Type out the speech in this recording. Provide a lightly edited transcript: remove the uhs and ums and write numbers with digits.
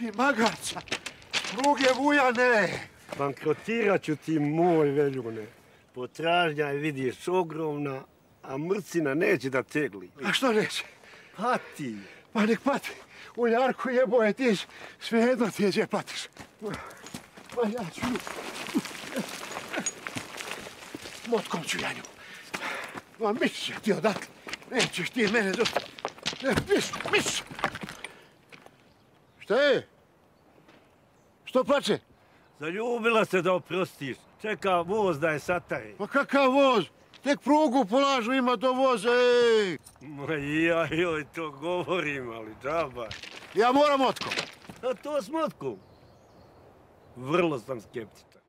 Ti magarca, pruge Vujane. Bankrotirat ću ti, moj Veljune. Potražnja je, vidiš, ogromna, a mrcina neće da tegli. A što neće? Pati. Pa nek pati. U Jarku jeboje ti, svejedno ti je gdje patiš. Pa ja ću... Motkom ću ja nju. Ma mišće ti odatle. Nećeš ti mene zostati. Miš! Šta je? Što plače? Zaljubila se da oprostiš. Čeka voz da je satare. Pa kakav voz? Tek prugu polažu, ima do voza, ej! Ma ja joj to govorim, ali džaba. Ja moram motkom. A to s motkom? Vrlo sam skeptičan.